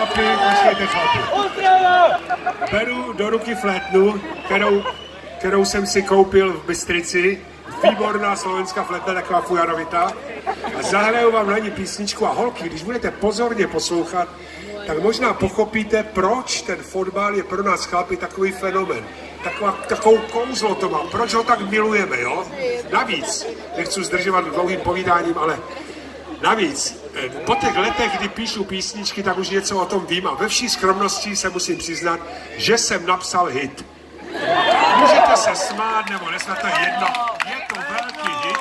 počkejte chlapi. Beru do ruky flétnu, kterou jsem si koupil v Bystrici. Výborná slovenská flétna, taková fujarovitá. A zahraju vám na ní písničku a holky, když budete pozorně poslouchat, tak možná pochopíte, proč ten fotbal je pro nás chlapi takový fenomén. Takovou kouzlo to má, proč ho tak milujeme, jo? Navíc, nechci zdržovat dlouhým povídáním, ale navíc, po těch letech, kdy píšu písničky, tak už něco o tom vím a ve vší skromnosti se musím přiznat, že jsem napsal hit. Můžete se smát nebo nesmát, to je jedno, je to velký hit,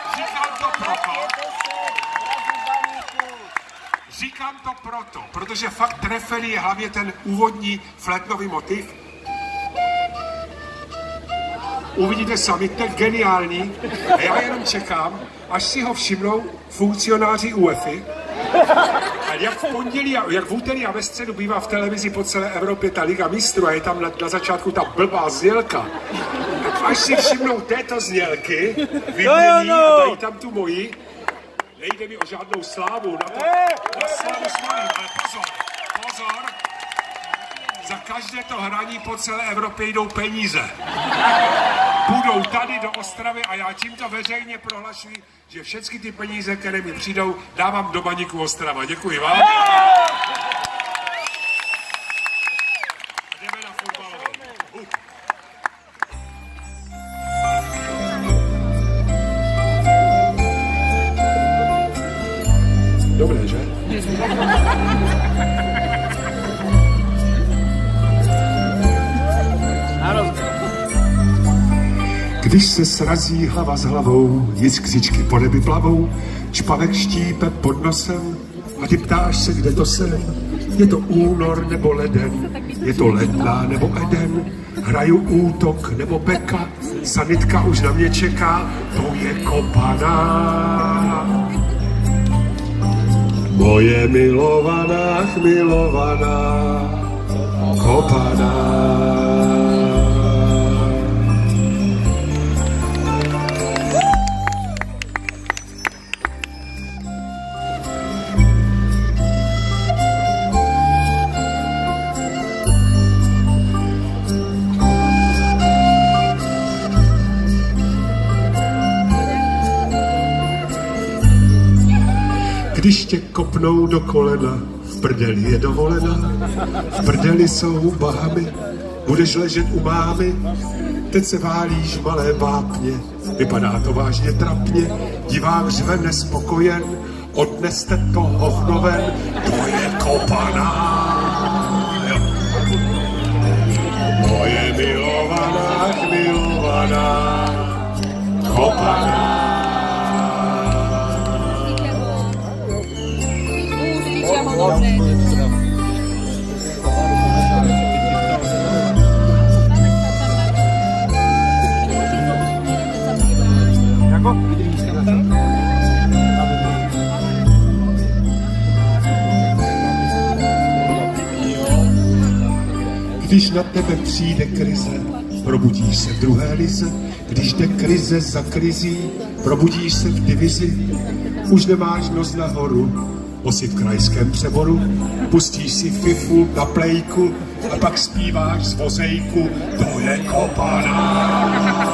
říkám to proto, protože fakt trefený je hlavně ten úvodní flétnový motiv. Uvidíte sami, to je geniální a já jenom čekám, až si ho všimnou funkcionáři UEFI. A jak v pondělí, jak v úterý a ve středu bývá v televizi po celé Evropě ta Liga mistrů a je tam na začátku ta blbá znělka, tak až si všimnou této znělky, vymění a dají tam tu moji, nejde mi o žádnou slávu, na slávu slavím, ale pozor, za každé to hraní po celé Evropě jdou peníze. Budou tady do Ostravy a já tímto veřejně prohlašuji, že všechny ty peníze, které mi přijdou, dávám do Baníku Ostrava. Děkuji vám. Jdeme na fotbalový. Dobré, že? Když se srazí hlava s hlavou, jiskřičky po nebi plavou, čpavek štípe pod nosem a ty ptáš se, kde to jsem. Je to únor nebo leden, je to ledna nebo Eden, hraju útok nebo beka, sanitka už na mě čeká, to je kopaná. Moje milovaná, kopaná. Když tě kopnou do kolena, v prdeli je dovolena, v prdeli jsou Bahamy, budeš ležet u mámy, teď se válíš malé vápně, vypadá to vážně trapně, divák řve nespokojen, odneste to hovno ven, to je kopaná. Moje milovaná, kopaná. Když na tebe přijde krize, probudíš se v druhé lize. Když jde krize za krizí, probudíš se v divizi. Už nemáš nos nahoru, bosy v krajském přeboru, pustíš si fifu na plejku a pak zpíváš z vozejku, to je kopaná.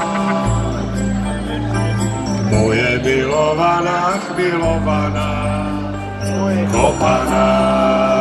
Moje milovaná, kopaná.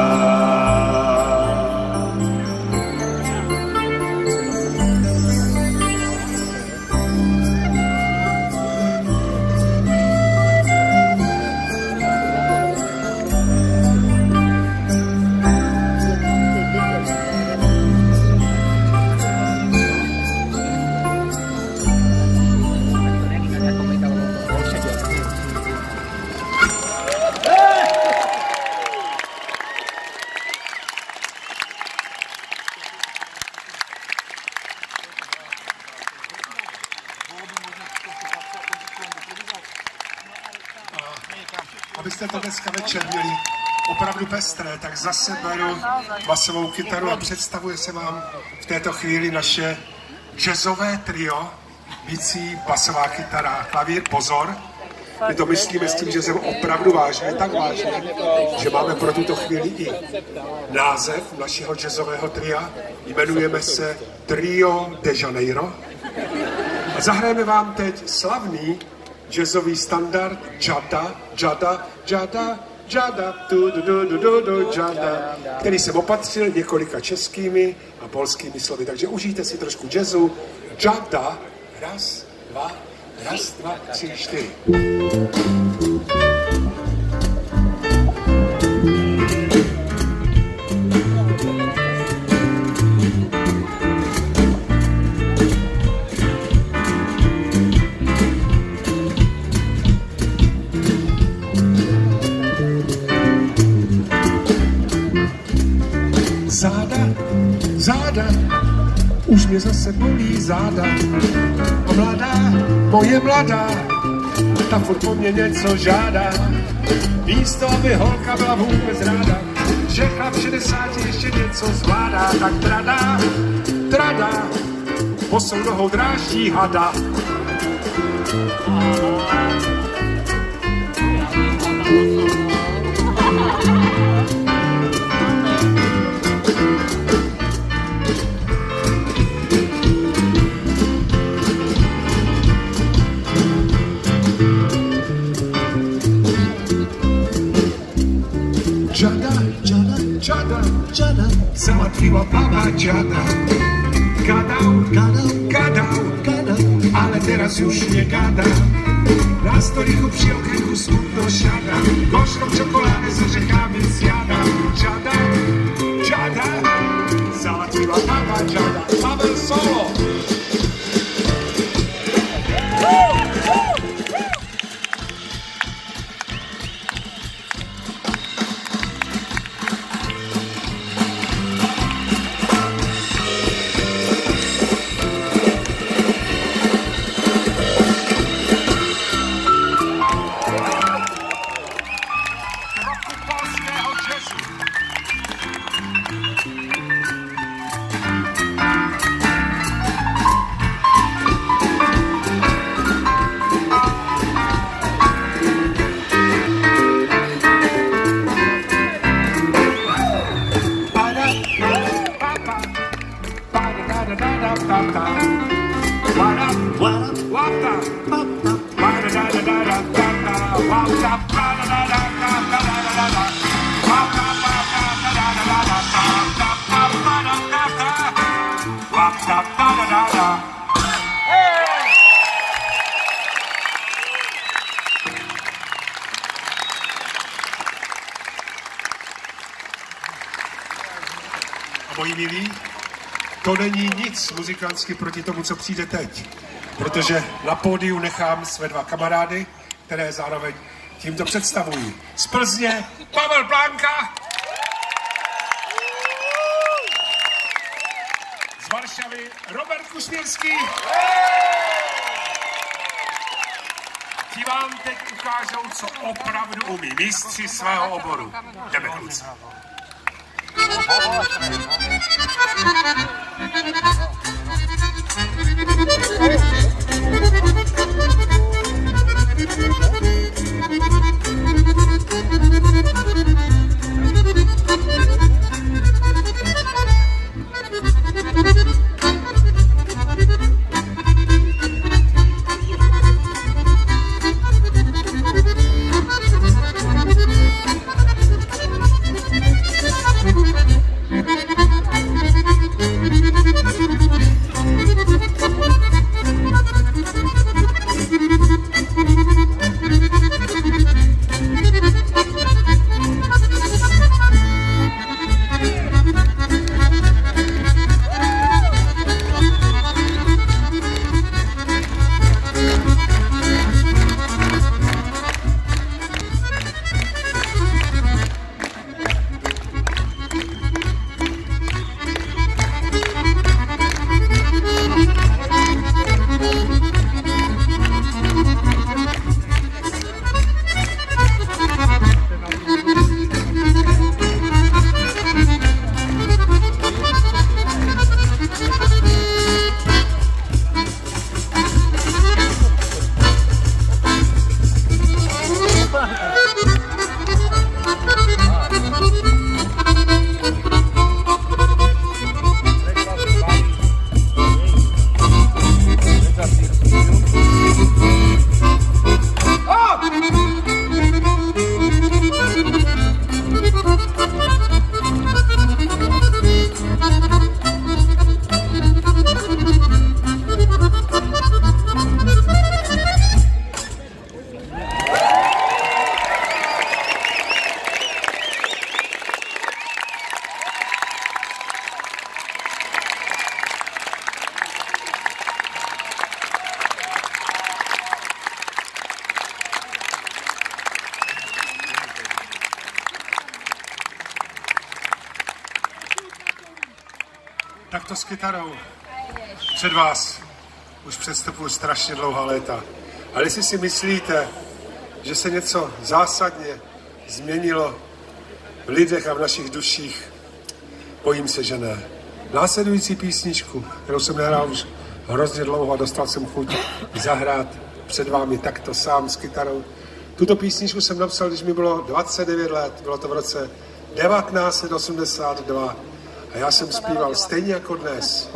Abyste to dneska večer měli opravdu pestré, tak zase beru basovou kytaru a představuje se vám v této chvíli naše jazzové trio, bicí, basová kytara, klavír, pozor. My to myslíme s tím, že jsem opravdu vážně, tak vážně, že máme pro tuto chvíli i název našeho jazzového tria. Jmenujeme se Trio de Janeiro. A zahrajeme vám teď slavný jazzový standard Jada, Jada, Jada, Jada, Jada, který jsem opatřil několika českými a polskými slovy. Takže užijte si trošku jazzu. Jada, raz, dva, 3, 4. Záda, už mě zase bolí záda. A mladá, moje mladá, ta furt po mně něco žádá. Místo, aby holka byla vůbec ráda, že chlap 60 ještě něco zvládá. Tak trada, bosou nohou dráždí hada. Jada, załatwiła baba dziada. Gadał, ale teraz już nie gada. Na stoliku przy okienku smutno siada. Gorzką czekoladę z orzechami zjada. Dziada, załatwiła baba dziada. Paweł solo! Moji milí, to není nic muzikantsky proti tomu, co přijde teď. Protože na pódiu nechám své dva kamarády, které zároveň tímto představují. Z Plzně Pavel Blanka. Z Varšavy Robert Kusmírský. Ti vám teď ukážou, co opravdu umí. Mistři svého oboru. Jdeme, kluci. takto s kytarou před vás už předstupuji strašně dlouhá léta. Ale jestli si myslíte, že se něco zásadně změnilo v lidech a v našich duších, bojím se, že ne. Následující písničku, kterou jsem nehrál už hrozně dlouho a dostal jsem chuť zahrát před vámi takto sám s kytarou. Tuto písničku jsem napsal, když mi bylo 29 let, bylo to v roce 1982 a já jsem zpíval stejně jako dnes.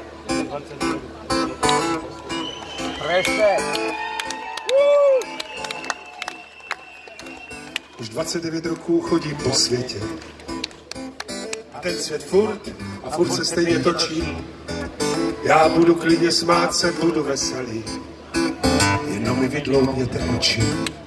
Už 29 roků chodím po světě a ten svět furt se stejně točí. Já budu klidně smát se, budu veselý, jenom mi vydloubněte oči.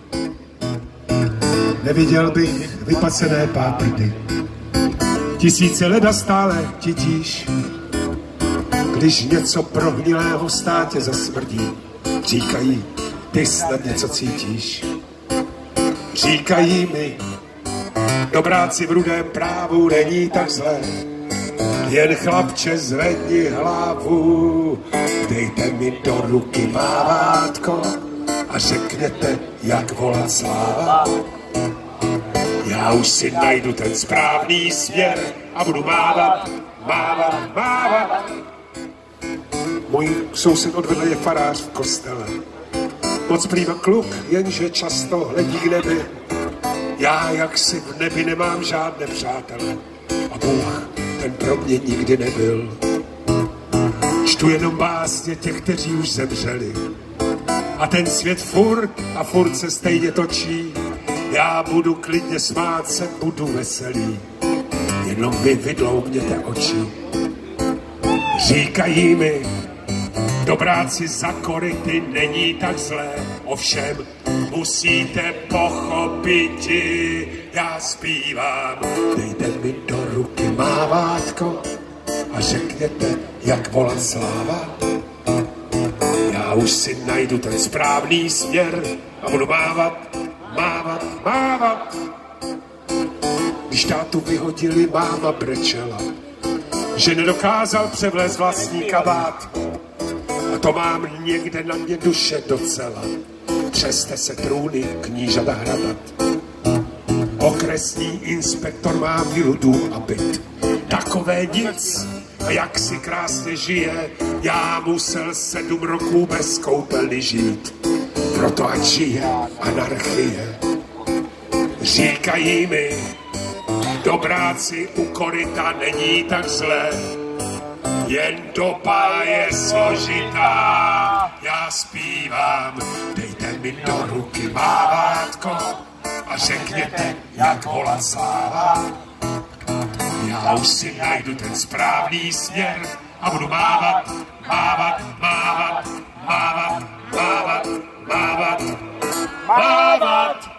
Neviděl bych vypacené páprdy, tisíce leda stále titíš. Když něco prohnilého v státě zasmrdí, říkají, ty snad něco cítíš. Říkají mi, dobráci v rudém právu není tak zlé, jen chlapče zvedni hlavu, dejte mi do ruky mávátko a řekněte, jak volat sláva. Já už si najdu ten správný směr a budu mávat, mávat, mávat. Můj soused odvedl je farář v kostele. Moc prýma kluk, jenže často hledí k nebi. Já jaksi v nebi nemám žádné přátele a Bůh ten pro mě nikdy nebyl. Čtu jenom básně těch, kteří už zemřeli a ten svět furt se stejně točí. Já budu klidně smát se, budu veselý, jenom mi vydloubněte oči. Říkají mi, dobráci za koryty není tak zlé, ovšem musíte pochopiti, já zpívám, dejte mi do ruky mávátko a řekněte, jak volat sláva. Já už si najdu ten správný směr a budu mávat, mávat, mávat. Když tátu vyhodili, máma brečela, že nedokázal převlézt vlastní kabát. A to mám někde na mě duše docela. Třeste se trůny, knížata hradat. Okresní inspektor má vilu, dům a byt. Takové nic, a jak si krásně žije, já musel 7 roků bez koupelny žít. Proto ať žije anarchie. Říkají mi, dobráci u koryta není tak zlé, jen doba je složitá. Já zpívám, dejte mi do ruky mávátko a řekněte, jak volat sláva. Já už si najdu ten správný směr a budu mávat, mávat, mávat, mávat, mávat, mávat, mávat.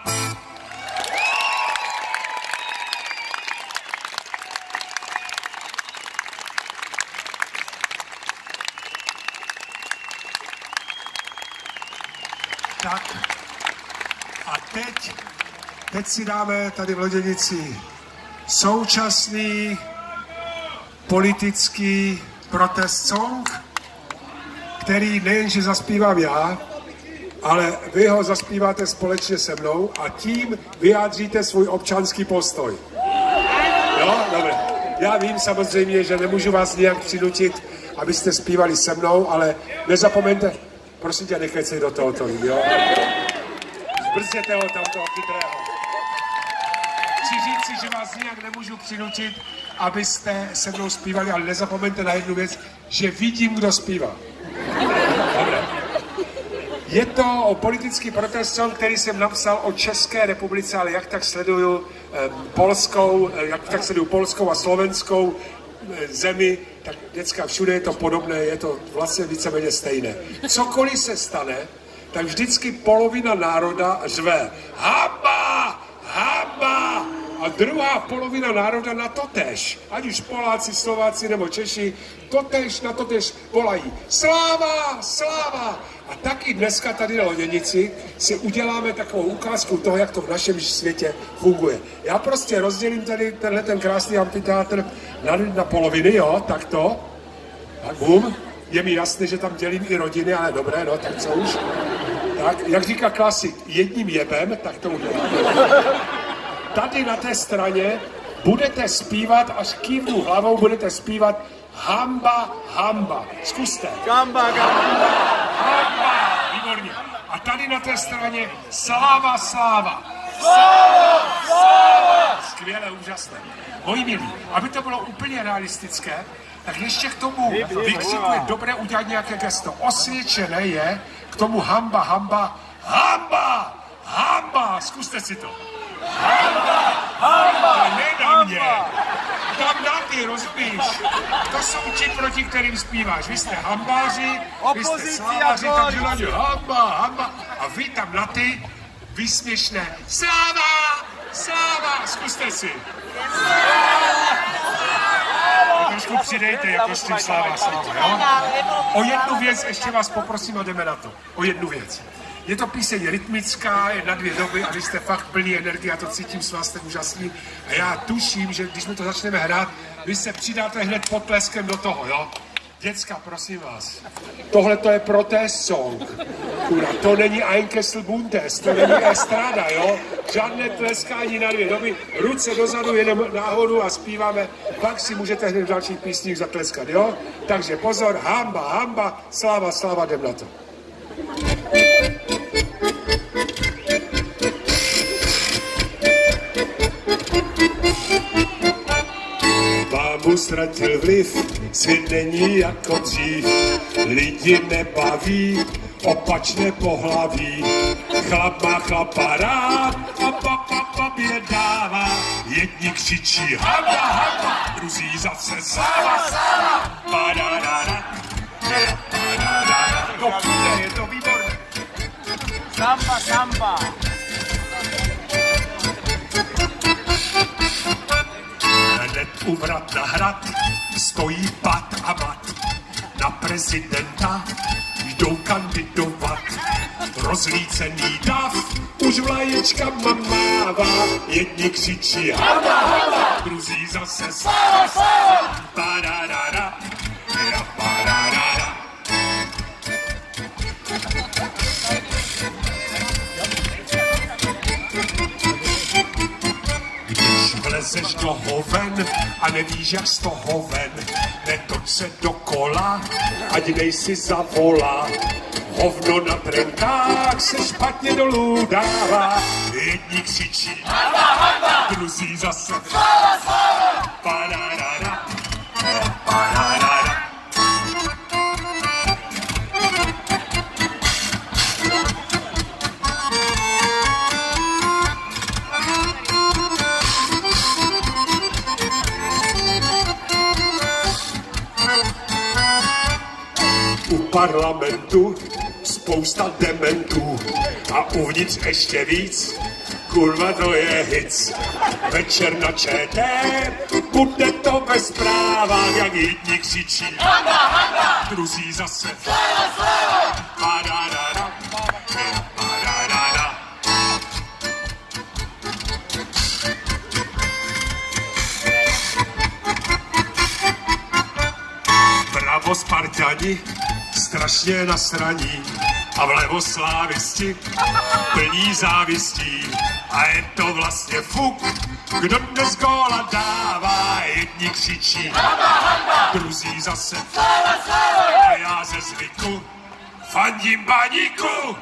Tak a teď si dáme tady v Loděnici současný politický protest song, který nejenže zaspívám já, ale vy ho zaspíváte společně se mnou a tím vyjádříte svůj občanský postoj. Jo, dobře. Já vím samozřejmě, že nemůžu vás nějak přinutit, abyste zpívali se mnou, ale nezapomeňte, prosím tě, nekecej do tohoto, jo? Zbrzděte ho tam toho chytrého. Chci říct si, že vás nijak nemůžu přinutit, abyste se mnou zpívali, ale nezapomeňte na jednu věc, že vidím, kdo zpívá. Dobre. Je to o politický protest, který jsem napsal o České republice, ale jak tak sleduju polskou a slovenskou zemi, tak dneska všude je to podobné, je to vlastně víceméně stejné. Cokoliv se stane, tak vždycky polovina národa řve hamba, hamba, a druhá polovina národa na totéž, ať už Poláci, Slováci nebo Češi, na totéž volají sláva, sláva. A taky dneska tady na Loděnici si uděláme takovou ukázku toho, jak to v našem světě funguje. Já prostě rozdělím tady ten krásný amfiteátr na poloviny, jo, takto. Je mi jasné, že tam dělím i rodiny, ale dobré, no, tak co už. Tak, jak říká klasik, jedním jebem, tak to udělám. Tady na té straně budete zpívat, až kývnu hlavou, budete zpívat hamba, hamba. Zkuste. Gamba, gamba. Hamba. Výborně. A tady na té straně sláva, sláva. Sláva, sláva. Skvěle, úžasné. Moji milí, aby to bylo úplně realistické, tak ještě k tomu výkřiku je dobré udělat nějaké gesto. Osvědčené je k tomu hamba, hamba, hamba, hamba. Zkuste si to. Hamba, hamba, ne na mě. Tam na ty, rozumíš? To jsou ti, proti kterým zpíváš. Vy jste hambáři, vy jste slávaři, takže na ně hamba, hamba. A vy tam na ty vysměšné sláva, sláva. Zkuste si. Trošku přidejte, jako s tím sláva, sláva, jo? O jednu věc ještě vás poprosím a jdeme na to. O jednu věc. Je to píseň rytmická, je na 2 doby a vy jste fakt plný energie, a to cítím s vás, jste úžasný. A já tuším, že když my to začneme hrát, vy se přidáte hned potleskem do toho, jo? Děcka, prosím vás, tohle to je protest song. Kurva, to není Einkessel Buntes, to není estrada, jo? Žádné tleskání na 2 doby, ruce dozadu, jenom nahoru a zpíváme, pak si můžete hned v dalších písních zatleskat, jo? Takže pozor, hamba, hamba, sláva, sláva, jdem na to. Mámu ztratil vliv, svět není jako dřív, lidi nebaví, opačné pohlaví. Chlap má chlapa rád a papa je dává, jedni křičí hamba, hamba, druzí zase sláva, sláva, padadada, padadada. No půjde, je to výborné. Samba, samba. Hned u vrat na hrad stojí Pat a Mat. Na prezidenta jdou kandidovat. Rozlícený dav už vlaječkama mává. Jedni křičí hamba, hamba, druzí zase sláva, sláva, padadada, padadada. Když vlezeš do hoven a nevíš, jak z toho ven, netoč se dokola, ať nejsi zavolá. Hovno na trenkách se špatně dolů dává. Jedni křičí hamba, hamba, druzí zase sláva, sláva, padadada, padadada. U parlamentu spousta dementů a uvnitř ještě víc, kurva to je hic. Večer na ČT, bude to ve zprávách, jak jedni křičí hamba, hamba, druzí zase sláva, sláva, padadada, padadada. Bravo Spartani, strašně nasraní, a vlevo slávisti, plní závistí. A je to vlastně fuk, kdo dnes góla dává. Jedni křičí hamba, hamba, druzí zase sláva, sláva. A já ze zvyku fandím Baníku.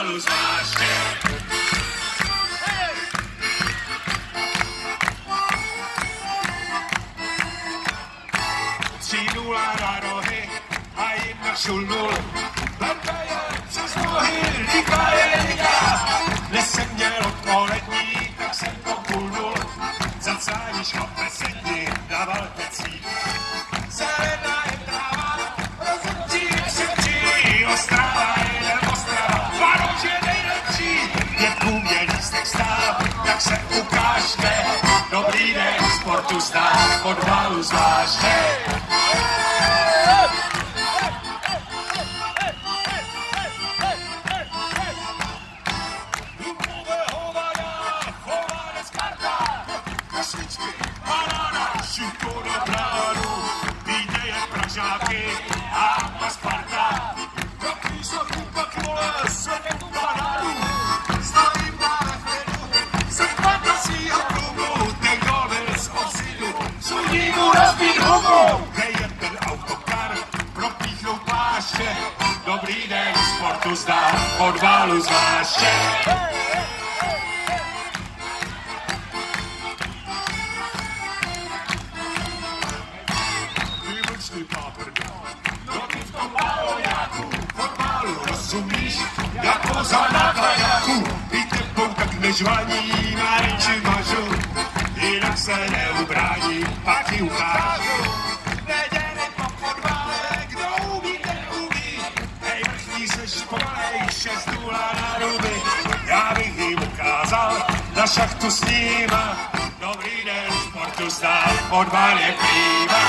balu zvláště. Nula na rohy a jedna šulnul. Lepka je přes nohy, liga je liga. Dnes jsem měl odpolední, tak jsem to půlnul. Zacáníš opesedni na Valtecích. Zelená je tráva, rozhodčí je šepčí. Ostrava je Ostrava, Varoš je nejlepší. Dětku mě lístek stál, tak se ukážte. Dobrý den, sportu znám, fotbalu zvláště. Dobrý den, sportu zdá, fotbalu zvláště. Výlučný páprda, no ty v tom baloňáku, fotbalu rozumíš, jako za nákladáku. I tebou tak nežvaní, na ryči mažu, jinak se neubrání, pak ji ukážu. Já bych jim ukázal na šachtu s nima. Dobrý den, sportu znám, fotbal je klíma.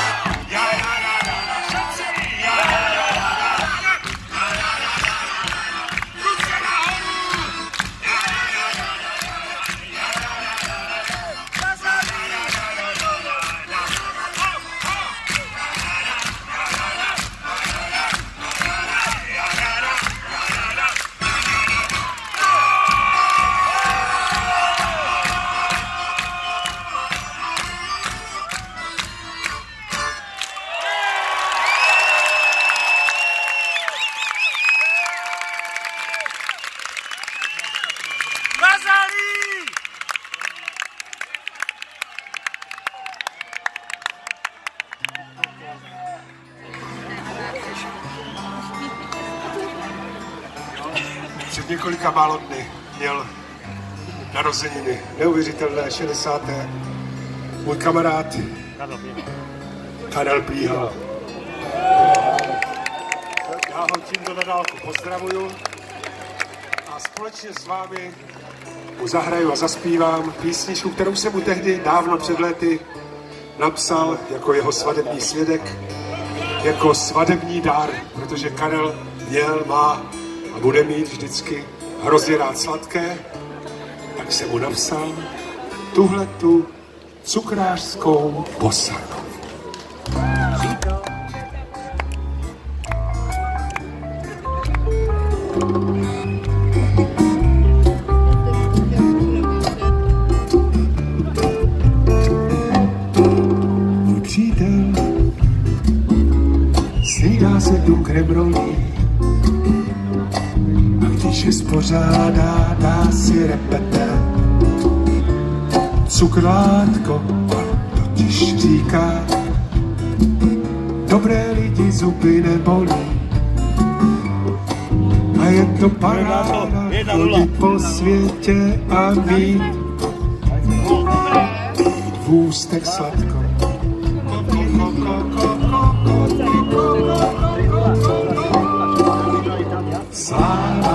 Před několika málo dny měl narozeniny, neuvěřitelné 60. Můj kamarád Karel Plíhal. Já ho tímto na dálku pozdravuju a společně s vámi mu zahraju a zaspívám písničku, kterou jsem mu tehdy dávno před lety napsal jako jeho svadební svědek, jako svadební dár, protože Karel měl, má a bude mít vždycky hrozně rád sladké, tak jsem mu napsal tuhletu cukrářskou posadu. Můj přítel snídá se tu kremrolí, když je spořádá, dá si repete. Cukrátko, on totiž říká, dobré lidi zuby nebolí. A je to paráda chodit po světě a mít v ústech sladko. Sláva,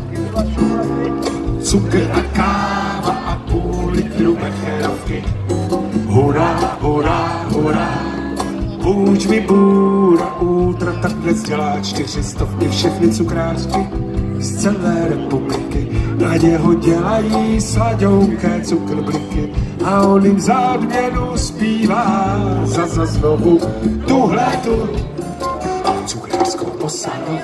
cukr a káva a půl litru becherovky. Hurá, hurá, hurá, půjč mi bůra, ultra tak dnes dělá 400 všechny cukrářky z celé republiky. Na něho dělají slaďonké cukrbliky a on jim za odměnu zpívá zase znovu tuhletu cukrářskou posadu.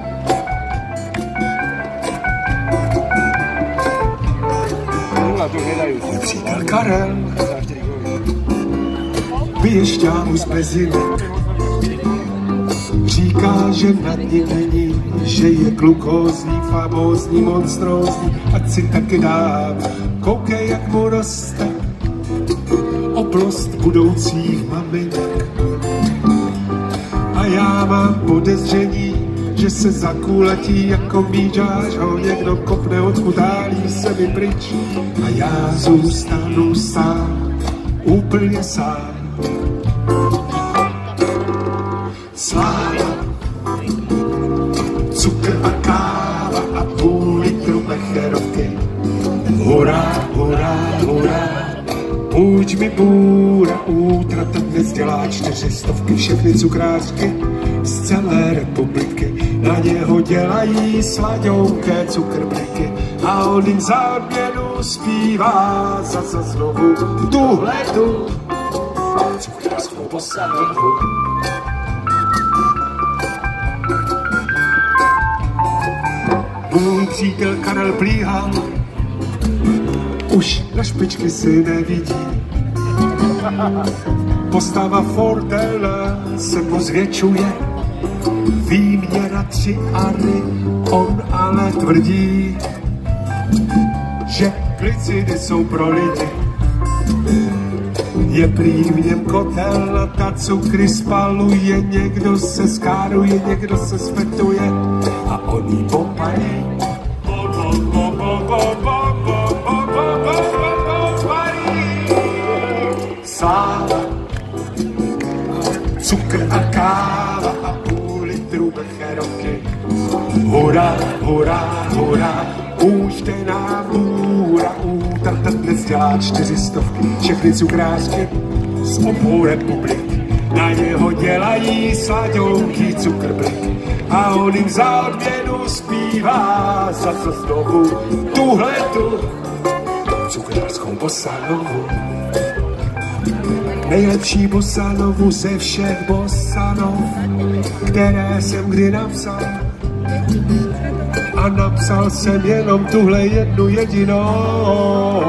Můj přítel Karel pije šťávu z bezinek, říká, že nad ní není, že je glukózní, famózní, monstrózní, ať si taky dám. Koukej, jak mu roste oblost budoucích maminek. A já mám podezření, že se zakůletí jako míčář, ho někdo kopne, odkutálí se mi pryč a já zůstanu sám, úplně sám. Sláva, cukr a káva a půl litru becherovky. Hurá, hurá, hurá, půjď mi bůra, útrata dnes dělá 400, všechny cukrářky z celé republiky na něho dělají sladouké cukrbliky a on jim za odměnu zpívá zase znovu tuhletu cukrářskou posádku. Můj přítel Karel Plíhal už na špičky si nevidí. Postava Fortela se mu zvětšuje, výměra 3 ary, on ale tvrdí, že glicidy jsou pro lidi. Je prý v něm kotel a ta cukry spaluje, někdo se skáruje, někdo se svetuje a on jí popalí. Sláva, cukr a káva a půl litru becherovky. Hurá, hurá, hurá, půjďte nám hůra, útrata dnes dělá 400, všechny cukrářky z obou republik na něho dělají sladounký cukrblík a on jim za odměnu zpívá zase znovu tuhletu cukrářskou bosanovu. Nejlepší bosanovu ze všech bosanov, které jsem kdy napsal. A napsal jsem jenom tuhle jednu jedinou.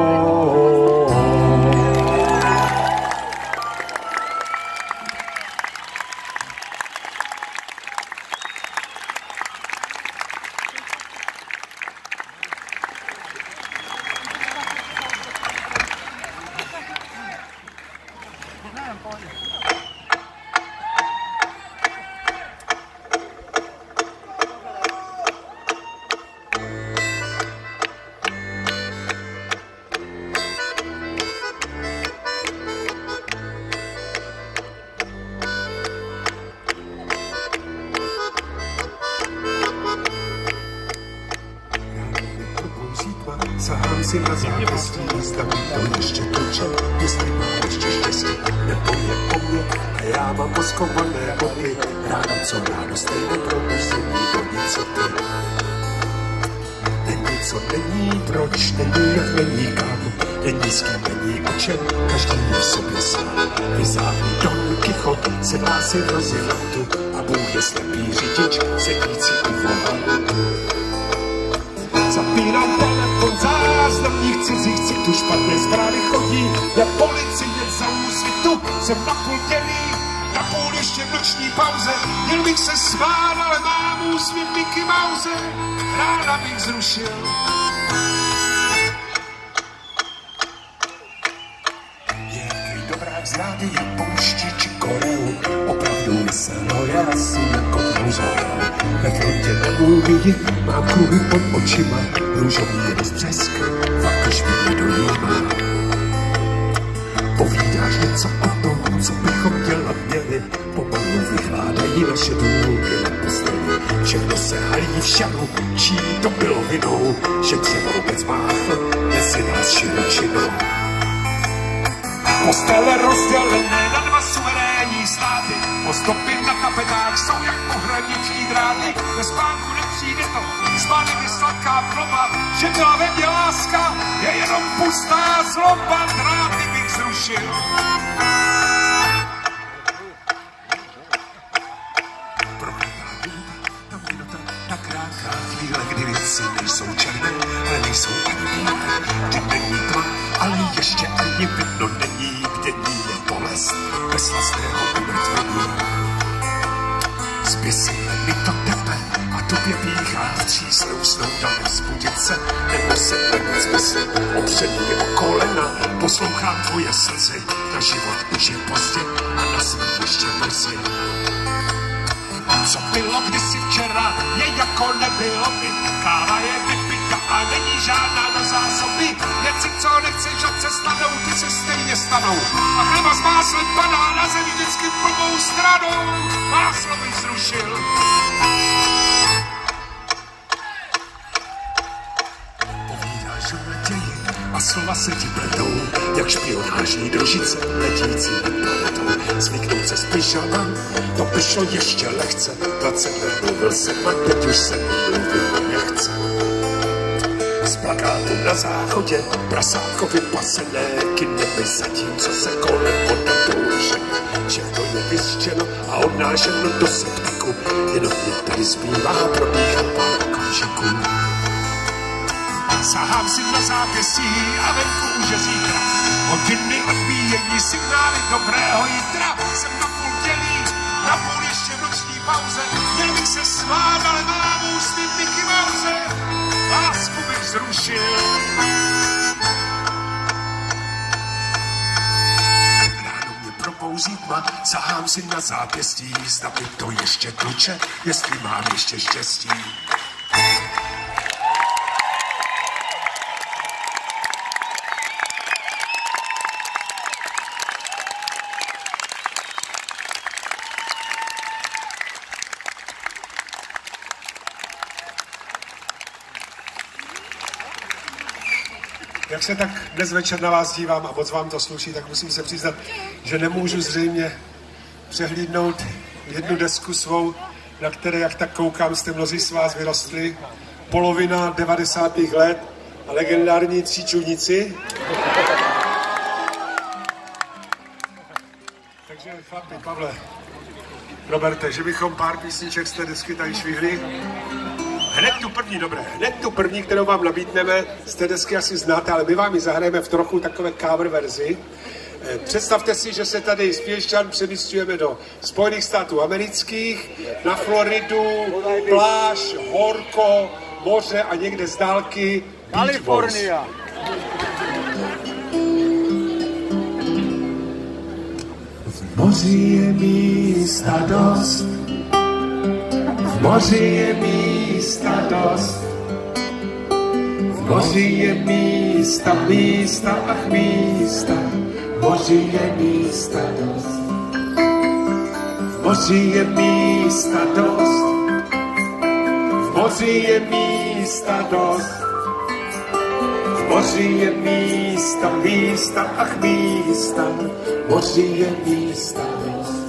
Sahám si na zápěstí, zda mi to ještě toče, jestli má ještě štěstí, nebo je po mně a já mám poskované boky, ráno co ráno stejně probuzení do něco ty. Není co není, proč, není jak není kam, není s kým, není o čem, každý je v sobě sám. Vyzáhný Don Kichot sedlá si v rozilantu a Bůh je slepý řidič, sedící u volanu. Zapínám telefon, záznamních cizích citů, špatné zprávy chodí, je policie za úsvitu, jsem napůlděný, napůl ještě v noční pauze, měl bych se smát, ale mám úsměv Mickey Mouse, ráda bych zrušil. Nějaký dobrák z rádia pouští či Koreu, opravdu myselo, já si nakopnou zhorel. Ve frontě na můj mám kruhy pod očima, růžový rozbřesk, fakt už mě nedojímá. Povídáš něco o tom, co bychom dělat měli, pomalu vyhládají naše důlky na posteli. Všechno se halí v šanu, čí to bylo vinou, že třeba vůbec máchl, nesy nás širočinou. Postele rozdělené na 2 suverénní státy, ozdoby na tapetách jsou jako hraniční dráty. Ve spánku nepřijde to, spánek je sladká ploba, že byla ve mně láska, je jenom pustá zloba, dráty bych zrušil. Prohlídá minuta, ta minuta, ta krátká chvíle, kdy věci nejsou černé, ale nejsou ani bílé, kdy není tma, ale ještě ani vidno není, dění je bolest bez vlastného umrtvení. Zbys mi to tepe a tobě píchá vstřísnou snou, dám vzbudit se, nemuset na nic myslet, opřední o kolena, poslouchám tvoje slzy, na život už je pozdě a na smrt ještě brzy. Co bylo kdysi včera, je jako nebylo by, káva je vypita a není žádná do zásoby. Věci, co nechceš, ať se stanou, ty se stejně stanou. A chleba z máslem padá na zem vždycky blbou stranou. Máslo bych zrušil. Povídáš o naději a slova se ti pletou, jak špionážní družice letící nad planetou. Zvyknout se s pyžamem, to by šlo ještě lehce. 20 let mluvil jsem a teď už se mluvit nechce. Z plakátu na záchodě prasátko vypasené, kynemi zatím, co se kolem voda touže. Všechno je vyřčeno a odnášeno do septiku, jenom mě tady zbývá probíhat pár okamžiků. Sahám si na zápěstí a venku už je zítra. Hodiny odbíjení, signály dobrého jitra. Jsem na půl dělí, na půl ještě v noční pauze. Měl bych se smát, ale mám ústy Mickey Mouse. Lásku bych zrušil. Ráno mě probouzí tma, sahám si na zápěstí. Zda mi to ještě tluče, jestli mám ještě štěstí. Jak se tak dnes večer na vás dívám a moc vám to sluší, tak musím se přiznat, že nemůžu zřejmě přehlídnout jednu desku svou, na které, jak tak koukám, jste mnozí z vás vyrostli. Polovina 90. let a legendární Tři čudníci. Takže chlapi, Pavle, Roberte, že bychom pár písniček z té desky tady švihli. Hned tu první, kterou vám nabídneme, z té desky asi znáte, ale my vám ji zahrajeme v trochu takové cover verzi. Představte si, že se tady z Piešťan přemístujeme do Spojených států amerických, na Floridu, pláž, horko, moře a někde z dálky Kalifornia. V moři je místa dost, v moři je místa dost, v moři je místa, místa, ach místa, v moři je místa dost, v moři je místa dost, v moři je místa dost, v moři je místa, místa, ach místa, v moři je místa dost.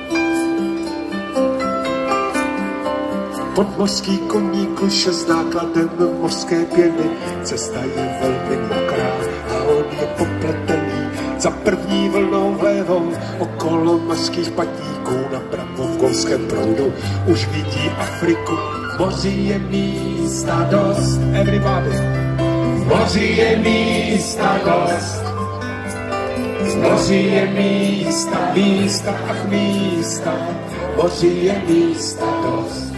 Podmořský koní kluše s nákladem mořské pěny, cesta je velmi mokrá a on je popletený. Za první vlnou vlévou okolo mořských patníků, napravo v golském proudu už vidí Afriku. V moři je místa dost, everybody. V moři je místa dost, v moři je místa, místa, ach místa, v moři je místa dost.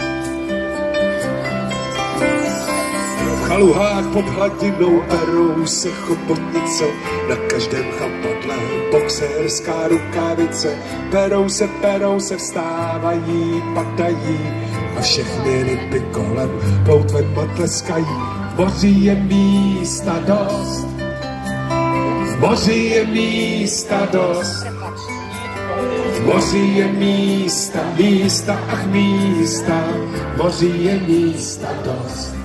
V chaluhách pod hladinou perou se chobotnice, na každém chapadle boxerská rukavice. Perou se vstávají, padají a všechny ryby kolem ploutvem tleskají. V moři je místa dost, v moři je místa dost, v moři je místa, místa, ach místa, v moři je místa dost.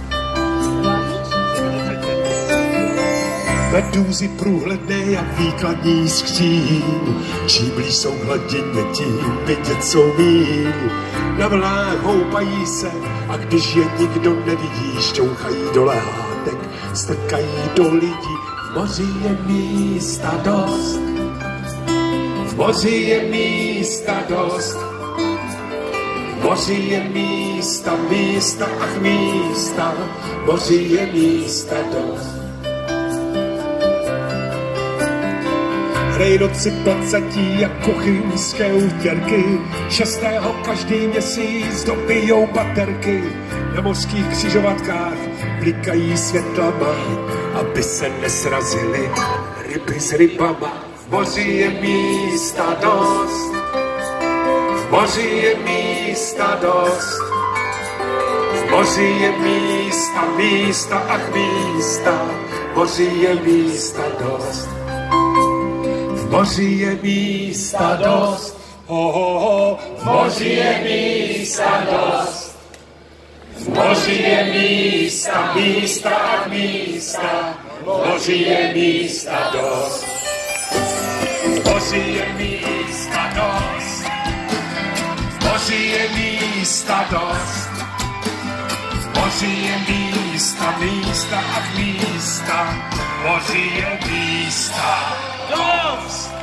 Medúzy průhledné jak výkladní skříň, čím blíž jsou k hladině, tím vidět jsou míň. Na vlnách houpají se a když je nikdo nevidí, šťouchají do lehátek, strkají do lidí. V moři je místa dost, v moři je místa dost, v moři je místa, místa, ach místa, v moři je místa dost. Hrej noci placatí jako chymské útěrky, 6. každý měsíc dobijou baterky. Na mořských křižovatkách blikají světlama, aby se nesrazily ryby s rybama. V moři je místa dost, v moři je místa dost, v moři je místa, místa, ach místa, v moři je místa dost. V moři je místa dost, v moři je místa dost. V moři je místa, místa a místa, v moři je místa dost. V moři je místa dost, v moři je místa dost. V moři je místa, místa a místa, v moři je místa dost.